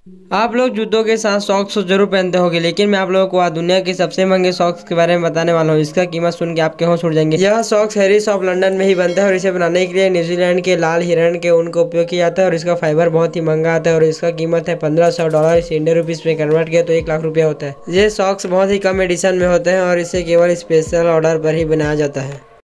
आप लोग जूतों के साथ सॉक्स जरूर पहनते होंगे, लेकिन मैं आप लोगों को आज दुनिया के सबसे महंगे सॉक्स के बारे में बताने वाला हूँ। इसका कीमत सुन के आपके होश उड़ जाएंगे। यह सॉक्स हैरिस ऑफ लंदन में ही बनता है और इसे बनाने के लिए न्यूजीलैंड के लाल हिरण के ऊन का उपयोग किया जाता है और इसका फाइबर बहुत ही महंगा आता है और इसका कीमत है $1500। इसे इंडियन रुपीज में कन्वर्ट किया तो 1 लाख रुपया होता है। ये सॉक्स बहुत ही कम एडिशन में होते हैं और इसे केवल स्पेशल ऑर्डर पर ही बनाया जाता है।